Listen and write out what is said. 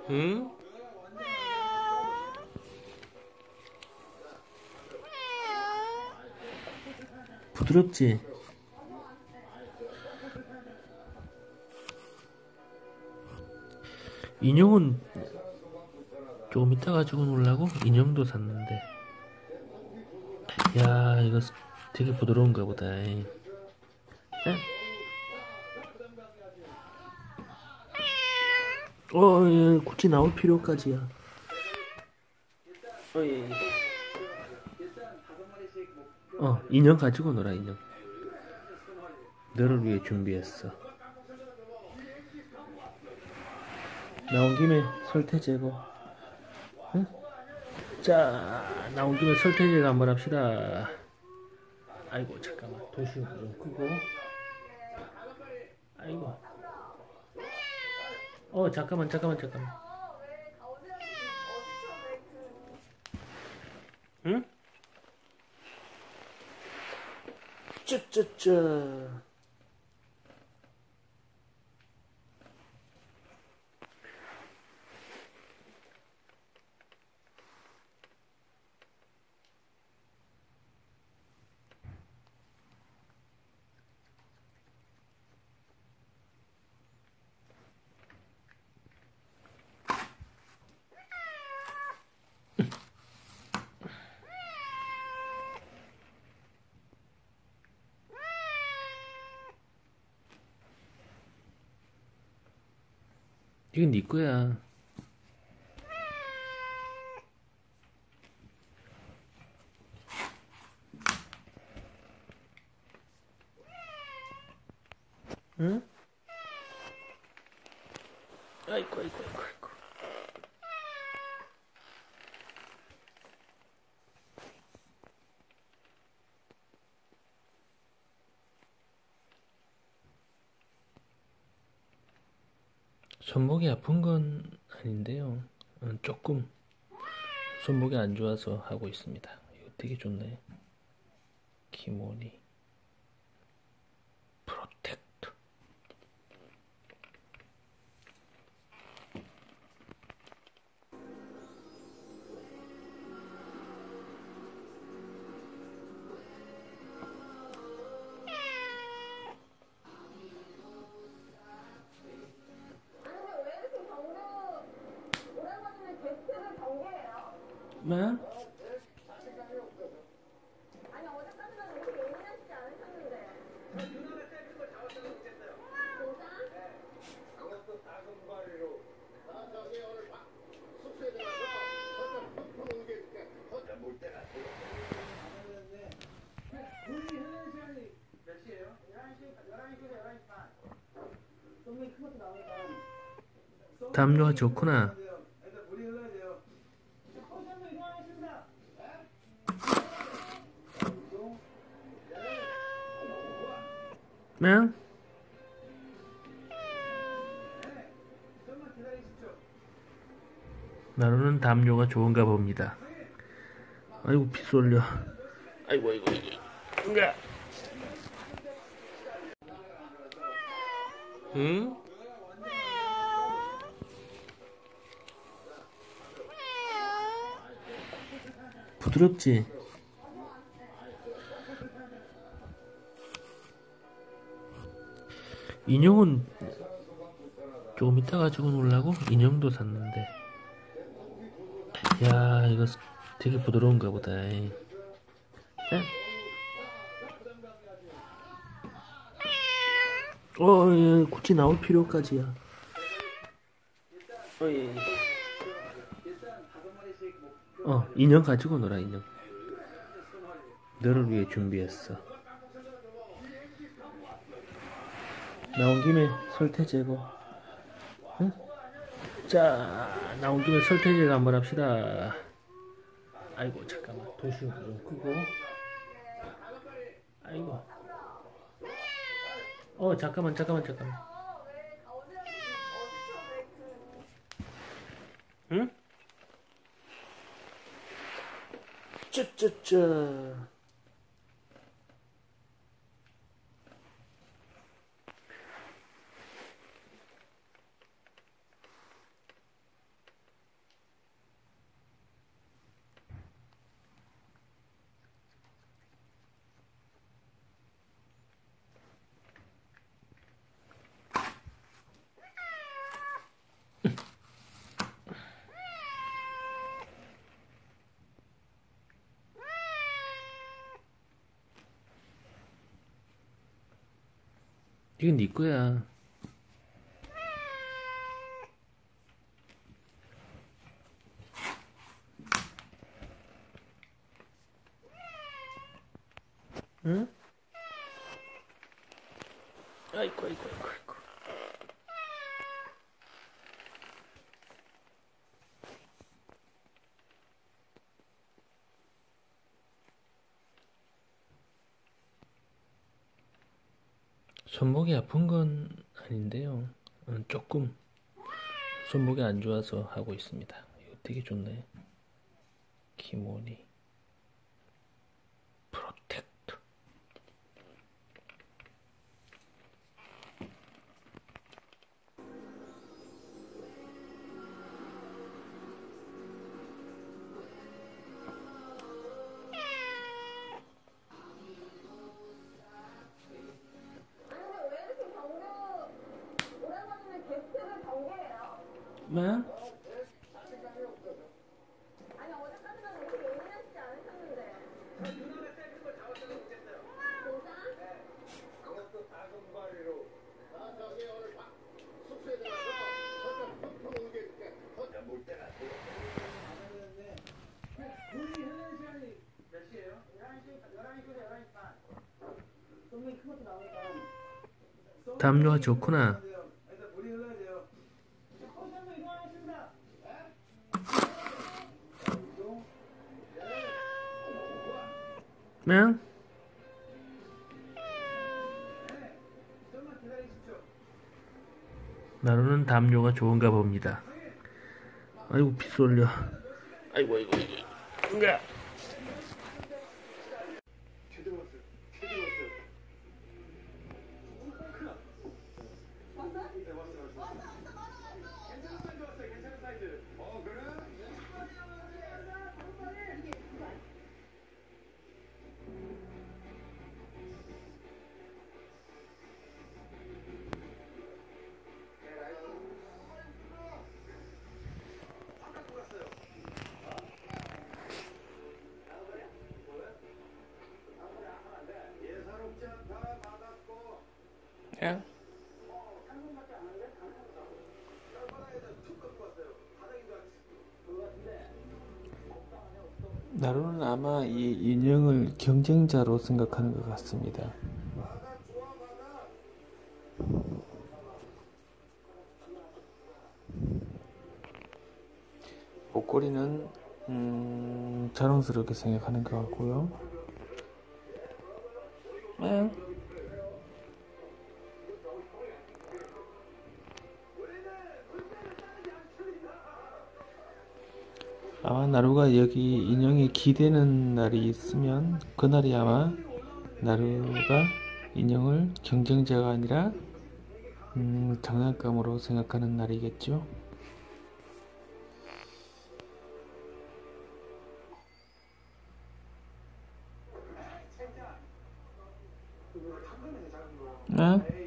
응? 부드럽지? 인형은 조금 이따 가지고 놀라고 인형도 샀는데. 야, 이거 되게 부드러운가 보다. 에? 예, 굳이 나올 필요까지야. 예. 인형 가지고 놀아, 인형. 너를 위해 준비했어. 나온 김에 설태 제거. 응? 자, 나온 김에 설태 제거 한번 합시다. 아이고, 잠깐만. 도시락 좀 끄고. 아이고. 잠깐만. 응? 쯔쯔쯔. 이건 네 거야. 응? 아이고. 손목이 아픈 건 아닌데요. 조금 손목이 안 좋아서 하고 있습니다. 이거 되게 좋네. 키모니 프로텍트. 뭐? 담요가 좋구나. 응? 나로는 담요가 좋은가 봅니다. 아이고, 피 쏠려. 아이고. 응? 부드럽지? 인형은 조금 이따 가지고 놀라고 인형도 샀는데. 야, 이거 되게 부드러운가 보다. 에? 예, 굳이 나올 필요까지야. 예. 인형 가지고 놀아, 인형. 너를 위해 준비했어. 나온 김에 설태 제거. 응? 자, 나온 김에 설태 제거 한번 합시다. 아이고, 잠깐만. 도시락 좀 끄고. 아이고. 잠깐만. 응? 쯔쯔쯔. 이건 네 거야. 응? 아이고, 아이고, 아이고, 아이고. 손목이 아픈 건 아닌데요. 조금 손목이 안 좋아서 하고 있습니다. 이거 되게 좋네. 키모니 프로텍트. 뭐? 담요가 좋구나. 응? 나루는 담요가 좋은가 봅니다. 아이고 피 쏠려. 아이고 아이고 아이고. 으아. 야. 나루는 아마 이 인형을 경쟁자로 생각하는 것 같습니다. 목걸이는 자랑스럽게 생각하는 것 같고요. 아마 나루가 여기 인형이 기대는 날이 있으면 그날이 아마 나루가 인형을 경쟁자가 아니라 장난감으로 생각하는 날이겠죠. 아?